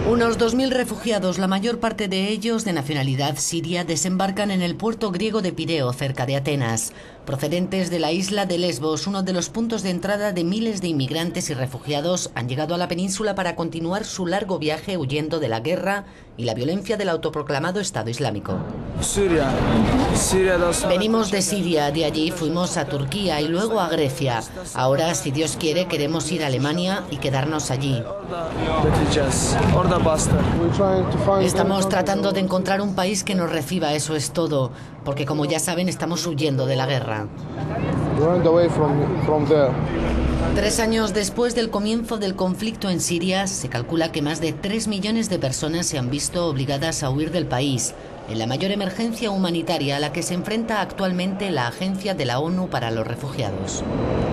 Unos 2000 refugiados, la mayor parte de ellos de nacionalidad siria, desembarcan en el puerto griego de Pireo, cerca de Atenas. Procedentes de la isla de Lesbos, uno de los puntos de entrada de miles de inmigrantes y refugiados, han llegado a la península para continuar su largo viaje huyendo de la guerra y la violencia del autoproclamado Estado Islámico. Venimos de Siria, de allí fuimos a Turquía y luego a Grecia. Ahora, si Dios quiere, queremos ir a Alemania y quedarnos allí. Estamos tratando de encontrar un país que nos reciba, eso es todo, porque como ya saben, estamos huyendo de la guerra. 3 años después del comienzo del conflicto en Siria, se calcula que más de 3 millones de personas se han visto obligadas a huir del país, en la mayor emergencia humanitaria a la que se enfrenta actualmente la Agencia de la ONU para los Refugiados.